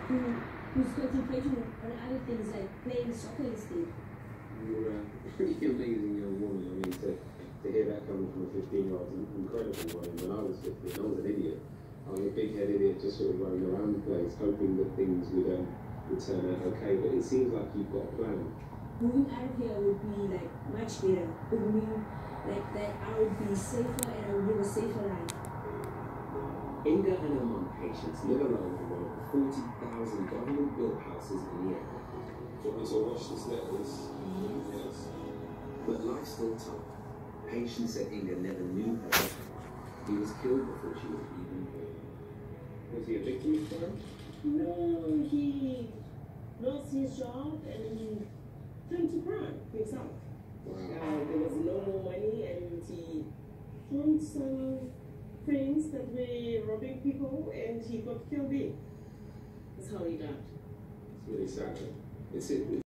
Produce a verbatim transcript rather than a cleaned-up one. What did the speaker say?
who who's concentrating on other things like playing soccer instead. You're a pretty amazing young woman. I mean, to, to hear that coming from a fifteen-year-old is incredible. I mean, when I was fifteen, I was an idiot. I was a big-head idiot, just sort of running around the place, hoping that things would, um, would turn out okay. But it seems like you've got a plan. Moving out of here would be like much better. It would mean like that I would be safer and I would live a safer life. Inga and her mum Patience live alone in one of the forty thousand government-built houses in the area. Do you want me to wash this lettuce? Yes. But life's still tough. Patience said Inga never knew her dad. He was killed before she was even born. Was he a victim of crime? No, he lost his job and he turned to crime himself. Wow. Uh, there was no more money and he found some friends that were robbing people and he got killed in. That's how he died. It's really sad. It's it.